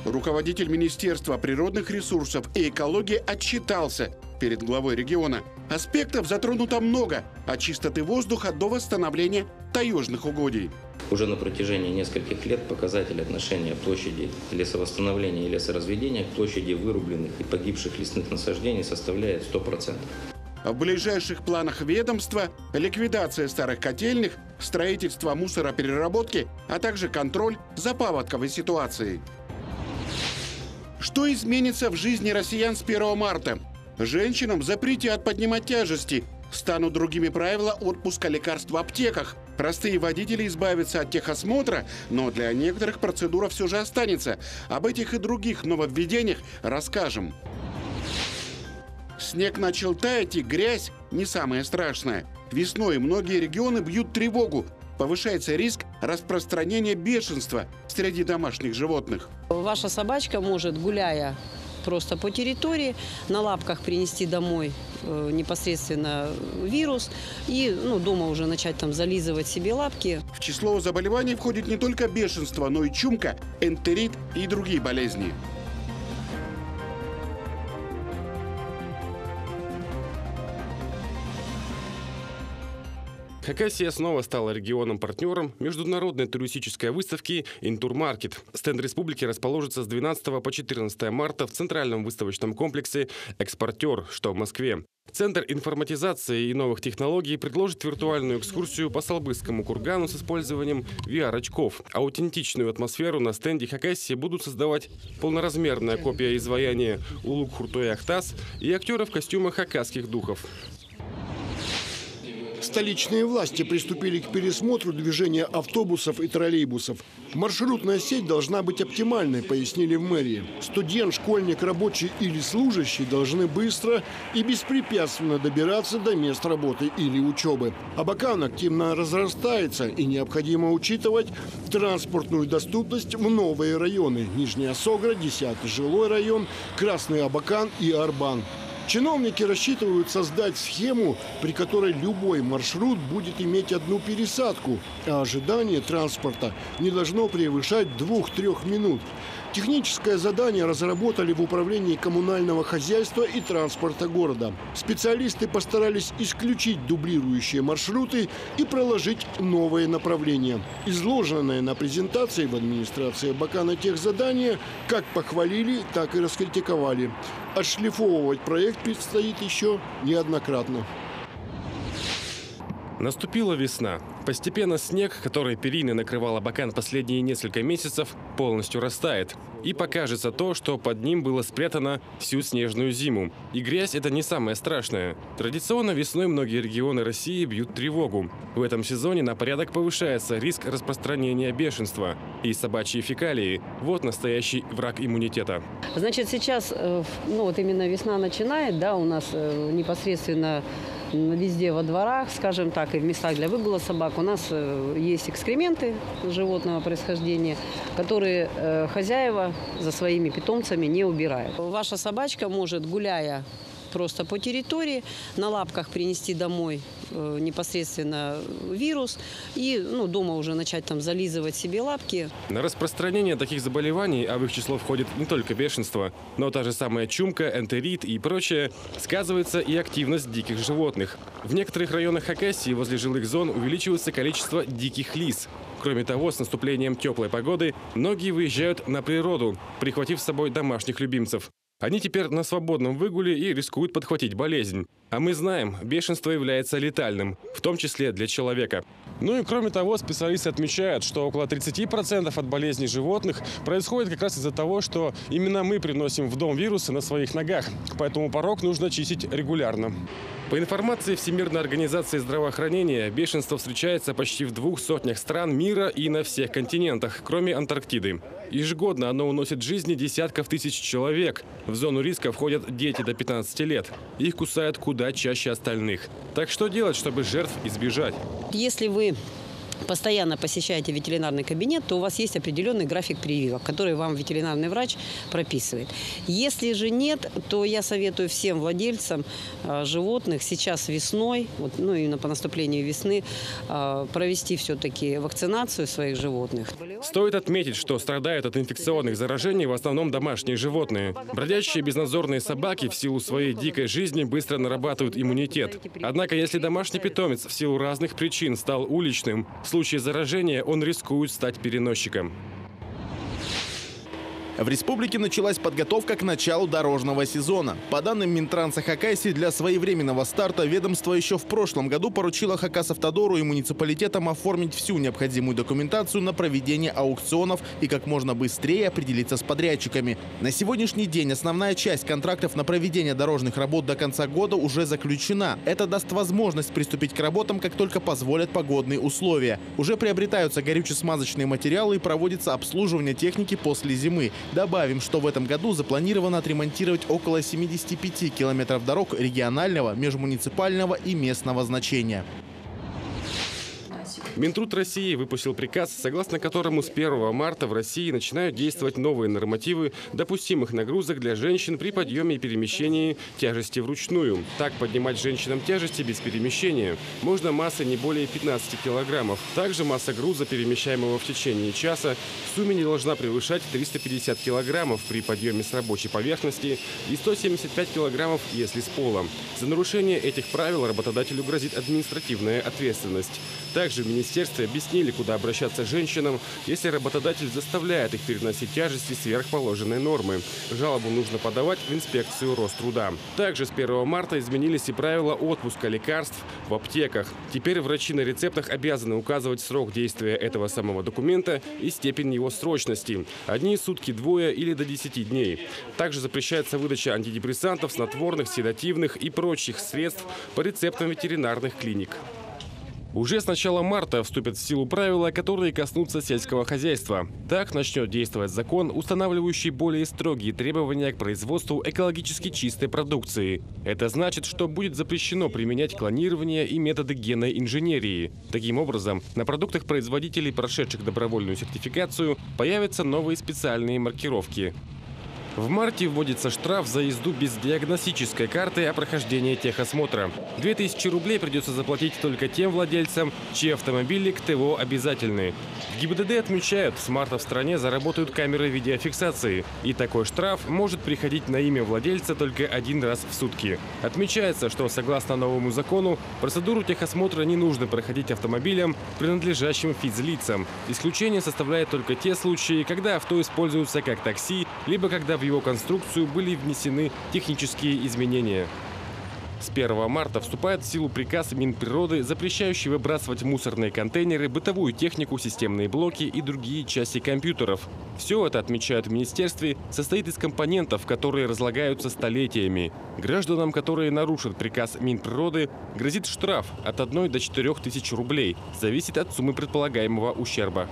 Руководитель Министерства природных ресурсов и экологии отчитался перед главой региона. Аспектов затронуто много, от чистоты воздуха до восстановления таежных угодий. Уже на протяжении нескольких лет показатель отношения площади лесовосстановления и лесоразведения к площади вырубленных и погибших лесных насаждений составляет 100%. В ближайших планах ведомства ликвидация старых котельных, строительство мусоропереработки, а также контроль за паводковой ситуацией. Что изменится в жизни россиян с 1 марта? Женщинам запретят поднимать тяжести. Станут другими правила отпуска лекарств в аптеках. Простые водители избавятся от техосмотра, но для некоторых процедура все же останется. Об этих и других нововведениях расскажем. Снег начал таять, и грязь не самое страшное. Весной многие регионы бьют тревогу. Повышается риск распространения бешенства среди домашних животных. Ваша собачка может, гуляя просто по территории, на лапках принести домой непосредственно вирус и дома уже начать там зализывать себе лапки. В число заболеваний входит не только бешенство, но и чумка, энтерит и другие болезни. Хакасия снова стала регионом-партнером международной туристической выставки «Интурмаркет». Стенд республики расположится с 12 по 14 марта в центральном выставочном комплексе «Экспортер», что в Москве. Центр информатизации и новых технологий предложит виртуальную экскурсию по Салбысскому кургану с использованием VR-очков. Аутентичную атмосферу на стенде Хакасии будут создавать полноразмерная копия изваяния Улуг-Хуртой-Ахтас и актеры в костюмах хакасских духов. Столичные власти приступили к пересмотру движения автобусов и троллейбусов. Маршрутная сеть должна быть оптимальной, пояснили в мэрии. Студент, школьник, рабочий или служащий должны быстро и беспрепятственно добираться до мест работы или учебы. Абакан активно разрастается, и необходимо учитывать транспортную доступность в новые районы. Нижняя Согра, 10-й жилой район, Красный Абакан и Арбан. Чиновники рассчитывают создать схему, при которой любой маршрут будет иметь одну пересадку, а ожидание транспорта не должно превышать 2-3 минут. Техническое задание разработали в управлении коммунального хозяйства и транспорта города. Специалисты постарались исключить дублирующие маршруты и проложить новые направления. Изложенное на презентации в администрации Абакана техзадание как похвалили, так и раскритиковали. Отшлифовывать проект предстоит еще неоднократно. Наступила весна. Постепенно снег, который периной накрывал Абакан последние несколько месяцев, полностью растает. И покажется то, что под ним было спрятано всю снежную зиму. И грязь – это не самое страшное. Традиционно весной многие регионы России бьют тревогу. В этом сезоне на порядок повышается риск распространения бешенства. И собачьи фекалии – вот настоящий враг иммунитета. Значит, сейчас, именно весна начинает, у нас непосредственно везде во дворах, скажем так, и в местах для выгула собак у нас есть экскременты животного происхождения, которые хозяева за своими питомцами не убирают. Ваша собачка может, гуляя просто по территории, на лапках принести домой непосредственно вирус и дома уже начать там зализывать себе лапки. На распространение таких заболеваний, а в их число входит не только бешенство, но та же самая чумка, энтерит и прочее, сказывается и активность диких животных. В некоторых районах Хакасии возле жилых зон увеличивается количество диких лис. Кроме того, с наступлением теплой погоды многие выезжают на природу, прихватив с собой домашних любимцев. Они теперь на свободном выгуле и рискуют подхватить болезнь. А мы знаем, бешенство является летальным, в том числе для человека. Ну и кроме того, специалисты отмечают, что около 30% от болезней животных происходит как раз из-за того, что именно мы приносим в дом вирусы на своих ногах. Поэтому порог нужно чистить регулярно. По информации Всемирной организации здравоохранения, бешенство встречается почти в 200 стран мира и на всех континентах, кроме Антарктиды. Ежегодно оно уносит жизни десятков тысяч человек. В зону риска входят дети до 15 лет. Их кусают куда чаще остальных. Так что делать, чтобы жертв избежать? Если вы постоянно посещаете ветеринарный кабинет, то у вас есть определенный график прививок, который вам ветеринарный врач прописывает. Если же нет, то я советую всем владельцам животных сейчас весной, ну именно по наступлению весны, провести все-таки вакцинацию своих животных. Стоит отметить, что страдают от инфекционных заражений в основном домашние животные. Бродячие безнадзорные собаки в силу своей дикой жизни быстро нарабатывают иммунитет. Однако, если домашний питомец в силу разных причин стал уличным, в случае заражения он рискует стать переносчиком. В республике началась подготовка к началу дорожного сезона. По данным Минтранса Хакасии, для своевременного старта ведомство еще в прошлом году поручило Хакасавтодору и муниципалитетам оформить всю необходимую документацию на проведение аукционов и как можно быстрее определиться с подрядчиками. На сегодняшний день основная часть контрактов на проведение дорожных работ до конца года уже заключена. Это даст возможность приступить к работам, как только позволят погодные условия. Уже приобретаются горюче-смазочные материалы и проводится обслуживание техники после зимы. Добавим, что в этом году запланировано отремонтировать около 75 километров дорог регионального, межмуниципального и местного значения. Минтруд России выпустил приказ, согласно которому с 1 марта в России начинают действовать новые нормативы допустимых нагрузок для женщин при подъеме и перемещении тяжести вручную. Так, поднимать женщинам тяжести без перемещения можно массой не более 15 килограммов. Также масса груза, перемещаемого в течение часа, в сумме не должна превышать 350 килограммов при подъеме с рабочей поверхности и 175 килограммов, если с пола. За нарушение этих правил работодателю грозит административная ответственность. Также в министерстве объяснили, куда обращаться женщинам, если работодатель заставляет их переносить тяжести сверх положенной нормы. Жалобу нужно подавать в инспекцию Роструда. Также с 1 марта изменились и правила отпуска лекарств в аптеках. Теперь врачи на рецептах обязаны указывать срок действия этого самого документа и степень его срочности. Одни сутки, двое или до 10 дней. Также запрещается выдача антидепрессантов, снотворных, седативных и прочих средств по рецептам ветеринарных клиник. Уже с начала марта вступят в силу правила, которые коснутся сельского хозяйства. Так начнет действовать закон, устанавливающий более строгие требования к производству экологически чистой продукции. Это значит, что будет запрещено применять клонирование и методы генной инженерии. Таким образом, на продуктах производителей, прошедших добровольную сертификацию, появятся новые специальные маркировки. В марте вводится штраф за езду без диагностической карты о прохождении техосмотра. 2000 рублей придется заплатить только тем владельцам, чьи автомобили к ТО обязательны. В ГИБДД отмечают, с марта в стране заработают камеры видеофиксации. И такой штраф может приходить на имя владельца только один раз в сутки. Отмечается, что согласно новому закону, процедуру техосмотра не нужно проходить автомобилям, принадлежащим физлицам. Исключение составляет только те случаи, когда авто используется как такси, либо когда в его конструкцию были внесены технические изменения. С 1 марта вступает в силу приказ Минприроды, запрещающий выбрасывать в мусорные контейнеры бытовую технику, системные блоки и другие части компьютеров. Все это, отмечают в министерстве, состоит из компонентов, которые разлагаются столетиями. Гражданам, которые нарушат приказ Минприроды, грозит штраф от 1 до 4 тысяч рублей. Зависит от суммы предполагаемого ущерба.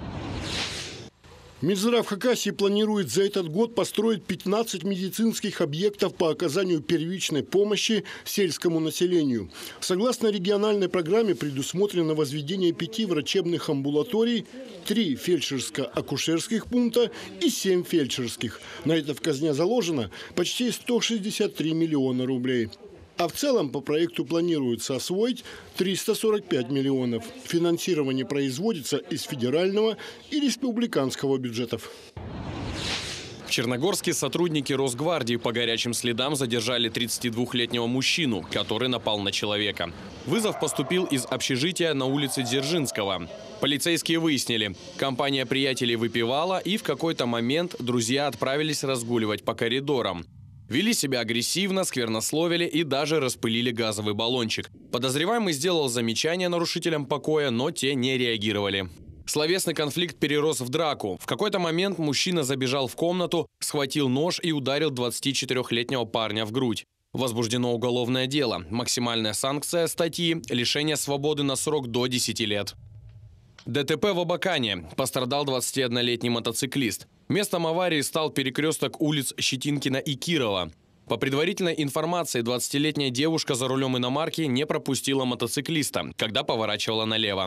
Минздрав Хакасии планирует за этот год построить 15 медицинских объектов по оказанию первичной помощи сельскому населению. Согласно региональной программе предусмотрено возведение 5 врачебных амбулаторий, 3 фельдшерско-акушерских пункта и 7 фельдшерских. На это в казне заложено почти 163 миллиона рублей. А в целом по проекту планируется освоить 345 миллионов. Финансирование производится из федерального и республиканского бюджетов. В Черногорске сотрудники Росгвардии по горячим следам задержали 32-летнего мужчину, который напал на человека. Вызов поступил из общежития на улице Дзержинского. Полицейские выяснили, компания приятелей выпивала, и в какой-то момент друзья отправились разгуливать по коридорам. Вели себя агрессивно, сквернословили и даже распылили газовый баллончик. Подозреваемый сделал замечания нарушителям покоя, но те не реагировали. Словесный конфликт перерос в драку. В какой-то момент мужчина забежал в комнату, схватил нож и ударил 24-летнего парня в грудь. Возбуждено уголовное дело. Максимальная санкция статьи – лишение свободы на срок до 10 лет. ДТП в Абакане. Пострадал 21-летний мотоциклист. Местом аварии стал перекресток улиц Щетинкина и Кирова. По предварительной информации, 20-летняя девушка за рулем иномарки не пропустила мотоциклиста, когда поворачивала налево.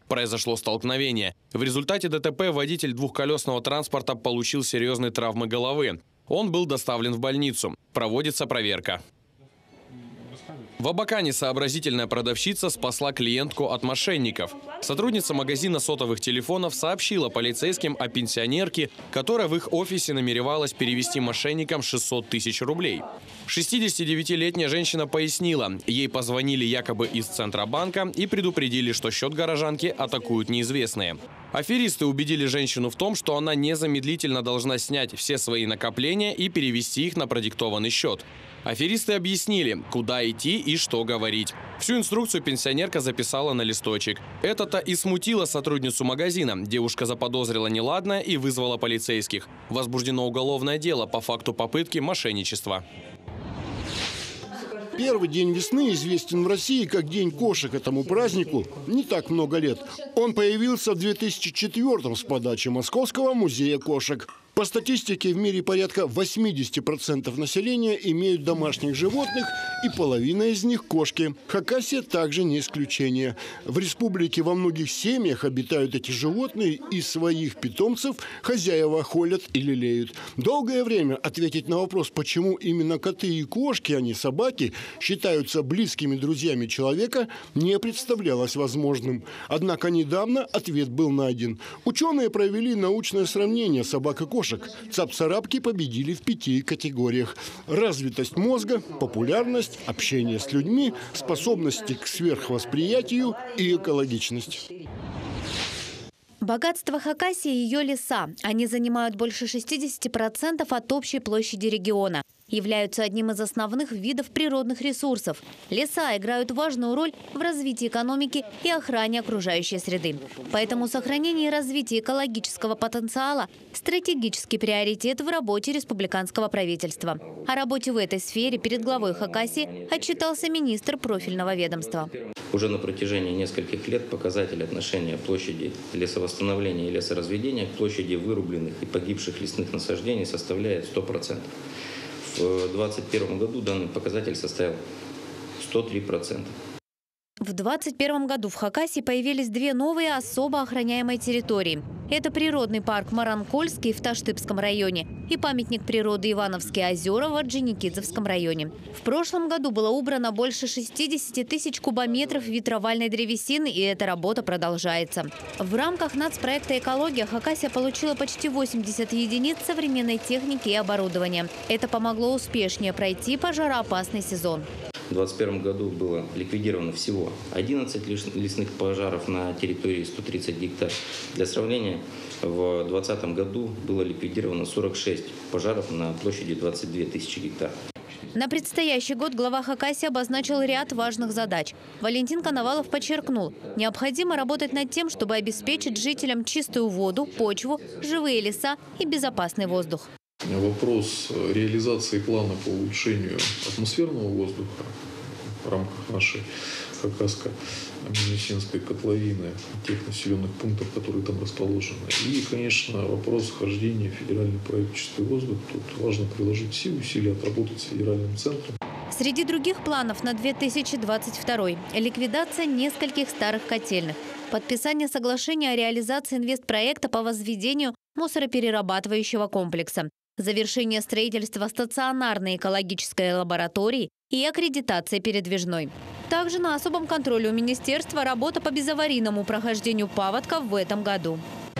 Произошло столкновение. В результате ДТП водитель двухколесного транспорта получил серьезные травмы головы. Он был доставлен в больницу. Проводится проверка. В Абакане сообразительная продавщица спасла клиентку от мошенников. Сотрудница магазина сотовых телефонов сообщила полицейским о пенсионерке, которая в их офисе намеревалась перевести мошенникам 600 тысяч рублей. 69-летняя женщина пояснила, ей позвонили якобы из Центробанка и предупредили, что счет горожанки атакуют неизвестные. Аферисты убедили женщину в том, что она незамедлительно должна снять все свои накопления и перевести их на продиктованный счет. Аферисты объяснили, куда идти и что говорить. Всю инструкцию пенсионерка записала на листочек. Это-то и смутило сотрудницу магазина. Девушка заподозрила неладное и вызвала полицейских. Возбуждено уголовное дело по факту попытки мошенничества. Первый день весны известен в России как День кошек. Этому празднику не так много лет. Он появился в 2004-м с подачи Московского музея кошек. По статистике, в мире порядка 80% населения имеют домашних животных, и половина из них – кошки. Хакасия также не исключение. В республике во многих семьях обитают эти животные, и своих питомцев хозяева холят и лелеют. Долгое время ответить на вопрос, почему именно коты и кошки, а не собаки, считаются близкими друзьями человека, не представлялось возможным. Однако недавно ответ был найден. Ученые провели научное сравнение собак и кошек. Цап-царапки победили в 5 категориях. Развитость мозга, популярность, общение с людьми, способности к сверхвосприятию и экологичность. Богатство Хакасии – ее леса. Они занимают больше 60% от общей площади региона. Являются одним из основных видов природных ресурсов. Леса играют важную роль в развитии экономики и охране окружающей среды. Поэтому сохранение и развитие экологического потенциала – стратегический приоритет в работе республиканского правительства. О работе в этой сфере перед главой Хакасии отчитался министр профильного ведомства. Уже на протяжении нескольких лет показатель отношения площади лесовосстановления и лесоразведения к площади вырубленных и погибших лесных насаждений составляет 100%. В 2021 году данный показатель составил 103%. В 2021 году в Хакасии появились 2 новые особо охраняемые территории. Это природный парк Маранкольский в Таштыбском районе и памятник природы Ивановские озера в Орджоникидзевском районе. В прошлом году было убрано больше 60 тысяч кубометров ветровальной древесины, и эта работа продолжается. В рамках нацпроекта «Экология» Хакасия получила почти 80 единиц современной техники и оборудования. Это помогло успешнее пройти пожароопасный сезон. В 2021 году было ликвидировано всего 11 лесных пожаров на территории 130 гектар. Для сравнения, в 2020 году было ликвидировано 46 пожаров на площади 22 тысячи гектар. На предстоящий год глава Хакасии обозначил ряд важных задач. Валентин Коновалов подчеркнул, необходимо работать над тем, чтобы обеспечить жителям чистую воду, почву, живые леса и безопасный воздух. Вопрос реализации плана по улучшению атмосферного воздуха в рамках нашей Хакасско-Минусинской котловины, тех населенных пунктов, которые там расположены. И, конечно, вопрос вхождения в федеральный проект «Чистый воздух». Тут важно приложить все усилия, отработать с федеральным центром. Среди других планов на 2022 – ликвидация нескольких старых котельных, подписание соглашения о реализации инвестпроекта по возведению мусороперерабатывающего комплекса, завершение строительства стационарной экологической лаборатории и аккредитация передвижной. Также на особом контроле у министерства работа по безаварийному прохождению паводков в этом году.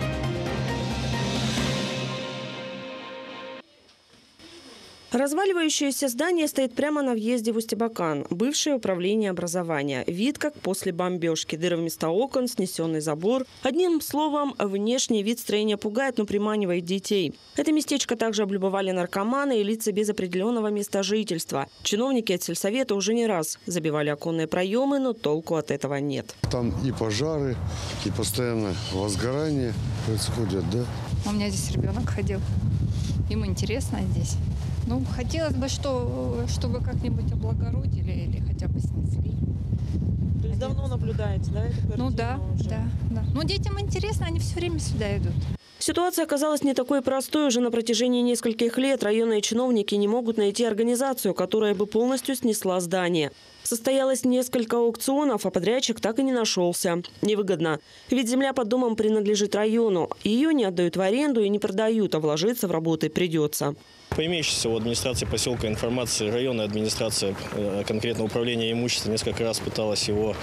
Разваливающееся здание стоит прямо на въезде в Усть-Абакан. Бывшее управление образования. Вид как после бомбежки. Дыры вместо окон, снесенный забор. Одним словом, внешний вид строения пугает, но приманивает детей. Это местечко также облюбовали наркоманы и лица без определенного места жительства. Чиновники от сельсовета уже не раз забивали оконные проемы, но толку от этого нет. Там и пожары, и постоянно возгорание происходят, да? У меня здесь ребенок ходил. Ему интересно здесь. Ну, хотелось бы, чтобы как-нибудь облагородили или хотя бы снесли. То есть давно наблюдаете, да? Ну да. Ну детям интересно, они все время сюда идут. Ситуация оказалась не такой простой. Уже на протяжении нескольких лет районные чиновники не могут найти организацию, которая бы полностью снесла здание. Состоялось несколько аукционов, а подрядчик так и не нашелся. Невыгодно. Ведь земля под домом принадлежит району. Ее не отдают в аренду и не продают, а вложиться в работы придется. По имеющейся у администрации поселка информации, районная администрация, конкретно управление имуществом, несколько раз пыталась его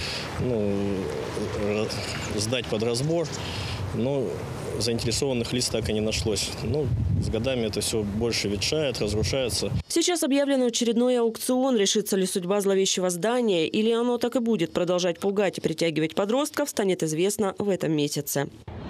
сдать под разбор, но заинтересованных лиц так и не нашлось. С годами это все больше ветшает, разрушается. Сейчас объявлен очередной аукцион. Решится ли судьба зловещего здания, или оно так и будет продолжать пугать и притягивать подростков, станет известно в этом месяце.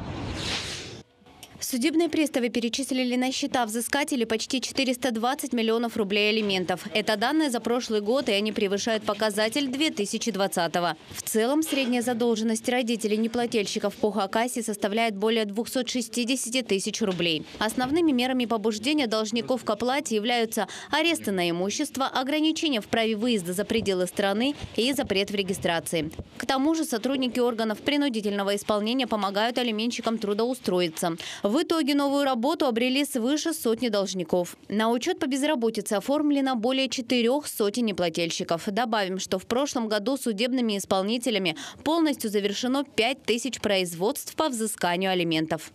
Судебные приставы перечислили на счета взыскателей почти 420 миллионов рублей алиментов. Это данные за прошлый год, и они превышают показатель 2020-го. В целом, средняя задолженность родителей неплательщиков по Хакасии составляет более 260 тысяч рублей. Основными мерами побуждения должников к оплате являются аресты на имущество, ограничения в праве выезда за пределы страны и запрет в регистрации. К тому же сотрудники органов принудительного исполнения помогают алименщикам трудоустроиться. В итоге новую работу обрели свыше сотни должников. На учет по безработице оформлено более 400 неплательщиков. Добавим, что в прошлом году судебными исполнителями полностью завершено 5000 производств по взысканию алиментов.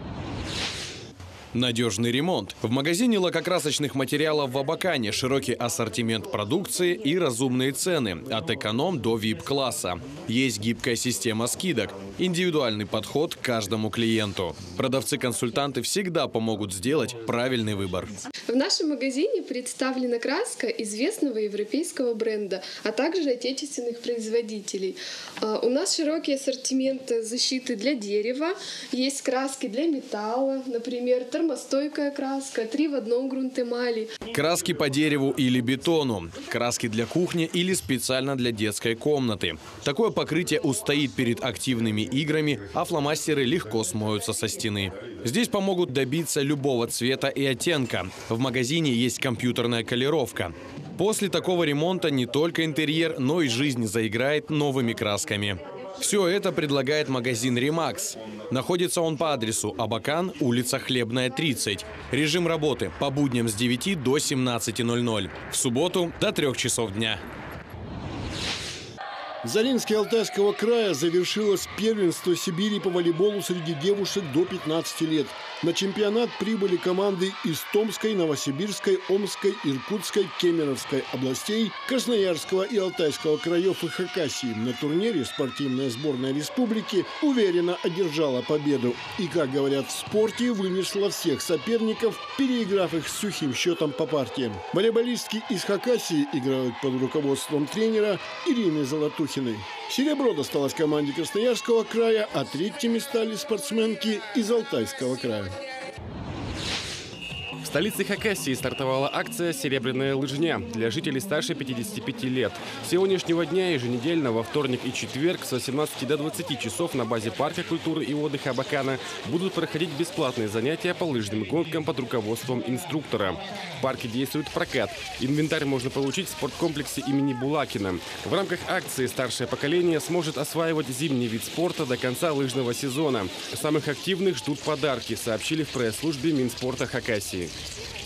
Надежный ремонт. В магазине лакокрасочных материалов в Абакане широкий ассортимент продукции и разумные цены. От эконом до VIP-класса. Есть гибкая система скидок. Индивидуальный подход к каждому клиенту. Продавцы-консультанты всегда помогут сделать правильный выбор. В нашем магазине представлена краска известного европейского бренда, а также отечественных производителей. У нас широкий ассортимент защиты для дерева. Есть краски для металла, например, термостойкая краска, 3 в 1 грунт эмали. Краски по дереву или бетону. Краски для кухни или специально для детской комнаты. Такое покрытие устоит перед активными играми, а фломастеры легко смоются со стены. Здесь помогут добиться любого цвета и оттенка. В магазине есть компьютерная колеровка. После такого ремонта не только интерьер, но и жизнь заиграет новыми красками. Все это предлагает магазин «Ремакс». Находится он по адресу Абакан, улица Хлебная, 30. Режим работы по будням с 9 до 17:00. В субботу до 3 часов дня. В Заринске Алтайского края завершилось первенство Сибири по волейболу среди девушек до 15 лет. На чемпионат прибыли команды из Томской, Новосибирской, Омской, Иркутской, Кемеровской областей, Красноярского и Алтайского краев и Хакасии. На турнире спортивная сборная республики уверенно одержала победу. И, как говорят в спорте, вынесла всех соперников, переиграв их с сухим счетом по партиям. Волейболистки из Хакасии играют под руководством тренера Ирины Золотухиной. Серебро досталось команде Красноярского края, а третьими стали спортсменки из Алтайского края. В столице Хакасии стартовала акция «Серебряная лыжня» для жителей старше 55 лет. С сегодняшнего дня еженедельно во вторник и четверг с 18 до 20 часов на базе парка культуры и отдыха Абакана будут проходить бесплатные занятия по лыжным гонкам под руководством инструктора. В парке действует прокат. Инвентарь можно получить в спорткомплексе имени Булакина. В рамках акции старшее поколение сможет осваивать зимний вид спорта до конца лыжного сезона. Самых активных ждут подарки, сообщили в пресс-службе Минспорта Хакасии.